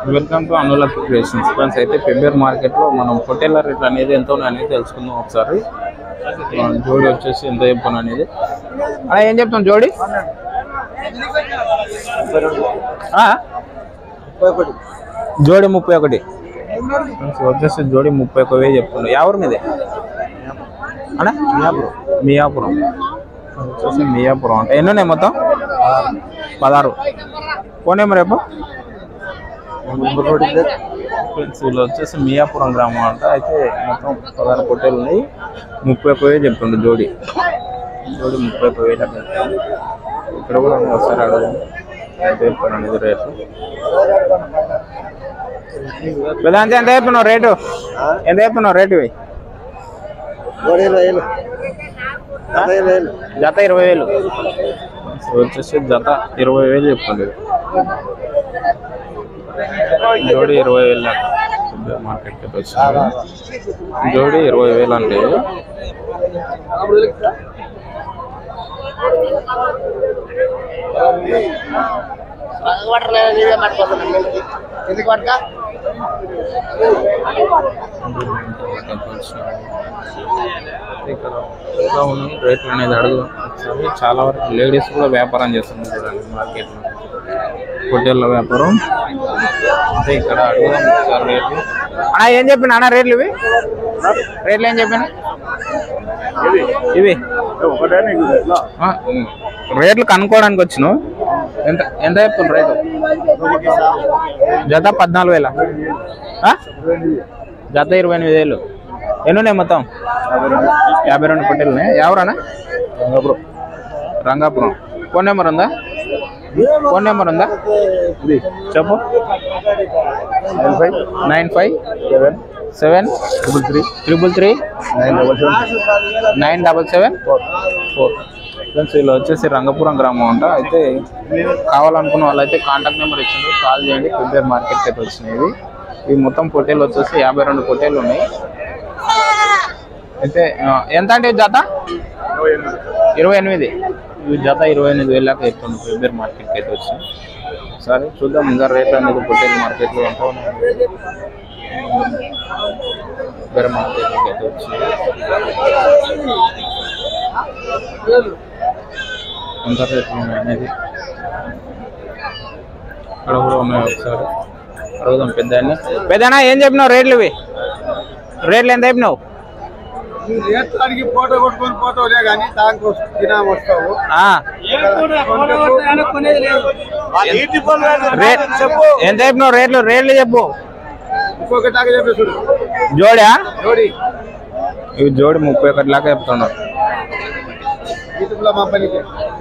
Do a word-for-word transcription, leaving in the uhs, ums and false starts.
Welcome to Anulak creations friends. అయితే ఫిబ్రవరి మార్కెట్లో మనం పొట్టేళ్ల రేట్లు అనేది ఎంత అనేది తెలుసుకుందాం ఒకసారి. జోడి వచ్చేసి ఎంత చెప్పాను అనేది అలా ఏం చెప్తాం. జోడి జోడి ముప్పై ఒకటి వచ్చేసి జోడి ముప్పై ఒక వేలు చెప్తుండే. ఎవరి మీదే అన్నా? మియాపురం. మియాపురం వచ్చేసి మియాపురం అంటే ఎన్ని ఉన్నాయి మొత్తం? పదహారు. ఫోన్ నెంబర్ రేపు ఫ్రెండ్స్. వీళ్ళు వచ్చేసి మియాపురం గ్రామం అంట. అయితే మొత్తం పదహారు పొట్టేలు ఉన్నాయి. ముప్పై ఒక్క వేలు చెప్తుండే జోడి. జోడి ముప్పై ఒక్క వేలు అట్లా. ఇక్కడ కూడా ఒకసారి అడగండి ఎంత చెప్పాను అనేది రేటు. పెద్ద ఎంత చెప్తున్నావు రేటు? ఎంత చెప్తున్నావు రేటు? జత ఇరవై వేలు వచ్చేసి జత ఇరవై వేలు చెప్తుంది. జోడి ఇరవై వేలు మార్కెట్కి వచ్చింది. జోడి ఇరవై వేలు అంటే ఇక్కడ రేట్లు అనేది అడుగు. చాలా వరకు లేడీస్ కూడా వ్యాపారం చేస్తున్నారు చూడండి మార్కెట్లో, పొట్టేళ్ళ వ్యాపారం. అంటే ఇక్కడ అడుగుదాం సార్ రేట్లు. అన్నా ఏం చెప్పిన అన్న రేట్లు? ఇవి రేట్లు ఏం చెప్పిన? ఇవి రేట్లు కనుక్కోవడానికి వచ్చినావు. ఎంత ఎంత చెప్తున్నారు రేటు? జత పద్నాలుగు వేల జత ఇరవై ఎనిమిది వేలు. ఎన్ని ఉన్నాయి మొత్తం? యాభై రెండు పొట్టేలు ఉన్నాయి. ఎవరన్నా? రంగాపురం. రంగాపురం. ఫోన్ నెంబర్ ఉందా? ఫోన్ నెంబర్ ఉందా చెప్పు. Nine five nine five seven seven triple three triple three nine double seven nine double seven four four friends. వీళ్ళు వచ్చేసి రంగపురం గ్రామం అంట. అయితే కావాలనుకున్న వాళ్ళు అయితే కాంటాక్ట్ నెంబర్ ఇచ్చిండ్రు, కాల్ చేయండి. ఫిబ్రవరి మార్కెట్కి అయితే వచ్చినాయి. ఇవి ఇవి మొత్తం పొట్టేలు వచ్చేసి యాభై రెండు పొట్టేలు ఉన్నాయి. అయితే ఎంత అంటే జత? ఇరవై ఎనిమిది. ఇవి జత ఇరవై ఎనిమిది వేలు దాకా చెప్తుంది ఫిబ్రవరి మార్కెట్కి అయితే వచ్చింది. సరే చూద్దాం ఇంకా రేట్లు అనేది పొట్టేలు మార్కెట్లో ఎంత ఉన్నాయి. ఫిబ్రవరి మార్కెట్కి అయితే వచ్చింది. ఎంత రేట్లు ఉన్నాయి అనేది ఇక్కడ కూడా ఉన్నాయి. ఒకసారి అడుగుదాం పెద్ద. పెద్దనా ఏం చెప్పినావు రేట్లు? ఇవి రేట్లు ఎంత చెప్పినావు? ఫోటో కొట్టుకొని పోతావులే కానీ దానికి వస్తావు. ఎంత చెప్పినావు రేట్లు? రేట్లు చెప్పు. జోడా? జోడి ఇవి జోడి ముప్పై ఒకటి లాగా చెప్తున్నావు.